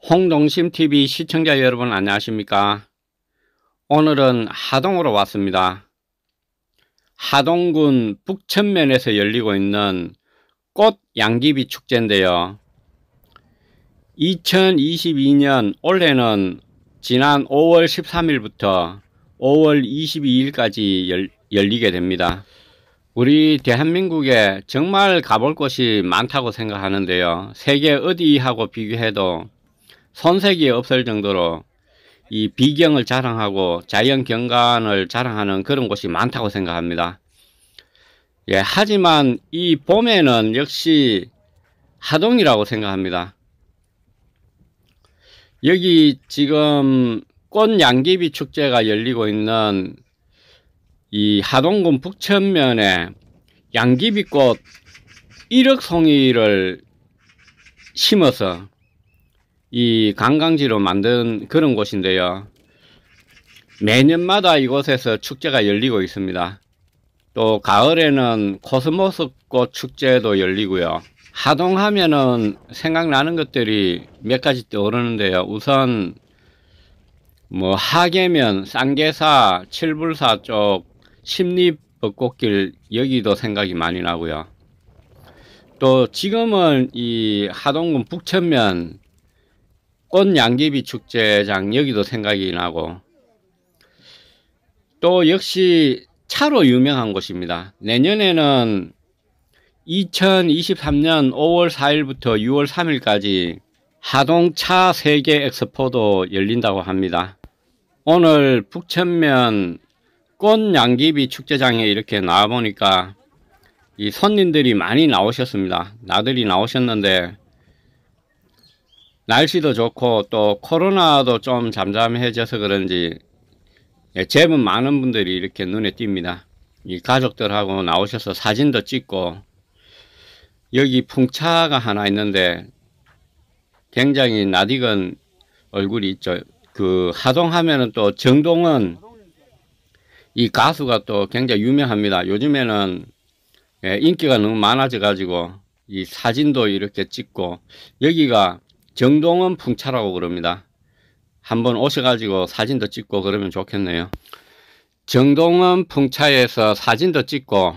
홍동심TV 시청자 여러분 안녕하십니까? 오늘은 하동으로 왔습니다. 하동군 북천면에서 열리고 있는 꽃 양귀비 축제인데요. 2022년 올해는 지난 5월 13일부터 5월 22일까지 열리게 됩니다. 우리 대한민국에 정말 가볼 곳이 많다고 생각하는데요. 세계 어디하고 비교해도 손색이 없을 정도로 이 비경을 자랑하고 자연 경관을 자랑하는 그런 곳이 많다고 생각합니다. 하지만 이 봄에는 역시 하동이라고 생각합니다. 여기 지금 꽃 양귀비 축제가 열리고 있는 이 하동군 북천면에 양귀비꽃 1억 송이를 심어서 이 관광지로 만든 그런 곳인데요. 매년마다 이곳에서 축제가 열리고 있습니다. 또 가을에는 코스모스꽃 축제도 열리고요. 하동하면은 생각나는 것들이 몇 가지 떠오르는데요. 우선 뭐 하계면, 쌍계사, 칠불사 쪽 십리벚꽃길 여기도 생각이 많이 나고요. 또 지금은 이 하동군 북천면 꽃 양귀비 축제장 여기도 생각이 나고, 또 역시 차로 유명한 곳입니다. 내년에는 2023년 5월 4일부터 6월 3일까지 하동차 세계 엑스포도 열린다고 합니다. 오늘 북천면 꽃 양귀비 축제장에 이렇게 나와 보니까 이 손님들이 많이 나오셨습니다. 나들이 나오셨는데 날씨도 좋고 또 코로나도 좀 잠잠해져서 그런지 제법 많은 분들이 이렇게 눈에 띕니다. 이 가족들하고 나오셔서 사진도 찍고, 여기 풍차가 하나 있는데 굉장히 낯익은 얼굴이 있죠. 그 하동하면은 또 정동은 이 가수가 또 굉장히 유명합니다. 요즘에는 인기가 너무 많아져 가지고 이 사진도 이렇게 찍고, 여기가 정동원 풍차라고 그럽니다. 한번 오셔가지고 사진도 찍고 그러면 좋겠네요. 정동원 풍차에서 사진도 찍고,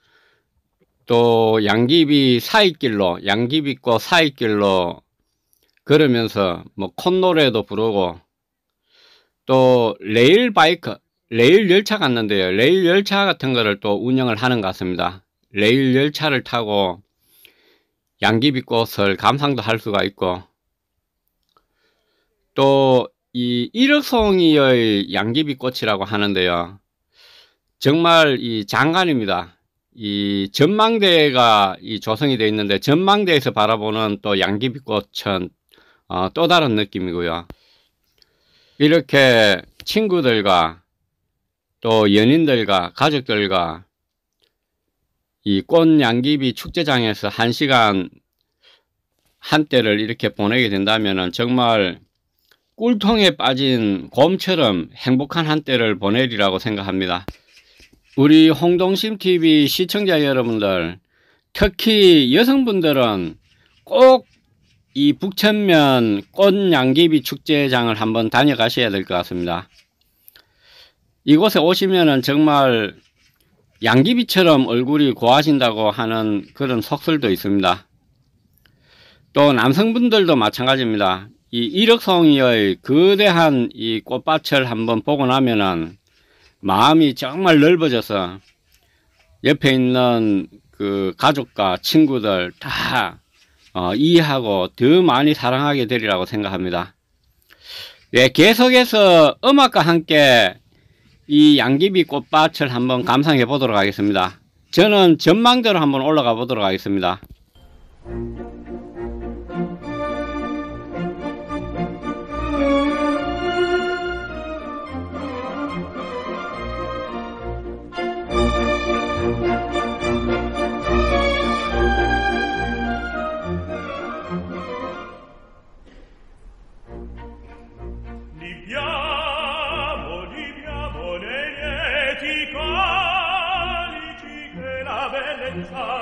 또 양귀비 사이길로, 양귀비꽃 사이길로 걸으면서 뭐 콧노래도 부르고, 또 레일 바이크, 레일 열차 갔는데요. 레일 열차 같은 거를 또 운영을 하는 것 같습니다. 레일 열차를 타고 양귀비꽃을 감상도 할 수가 있고, 또 이 1억 송이의 양귀비꽃이라고 하는데요. 정말 이 장관입니다. 이 전망대가 이 조성이 되어 있는데, 전망대에서 바라보는 또 양귀비꽃은 또 다른 느낌이고요. 이렇게 친구들과 또 연인들과 가족들과 이 꽃 양귀비 축제장에서 1시간 한때를 이렇게 보내게 된다면 정말 꿀통에 빠진 곰처럼 행복한 한때를 보내리라고 생각합니다. 우리 홍동심TV 시청자 여러분들, 특히 여성분들은 꼭 이 북천면 꽃 양귀비 축제장을 한번 다녀가셔야 될 것 같습니다. 이곳에 오시면은 정말 양귀비처럼 얼굴이 고와진다고 하는 그런 속설도 있습니다. 또 남성분들도 마찬가지입니다. 이 1억 송이의 거대한 이 꽃밭을 한번 보고 나면은 마음이 정말 넓어져서 옆에 있는 그 가족과 친구들 다 이해하고 더 많이 사랑하게 되리라고 생각합니다. 계속해서 음악과 함께 이 양귀비 꽃밭을 한번 감상해 보도록 하겠습니다. 저는 전망대로 한번 올라가 보도록 하겠습니다.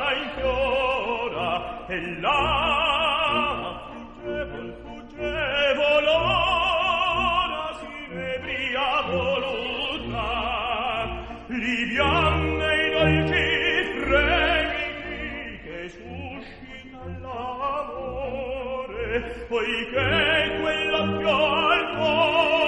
E là fugge poiché quella più alto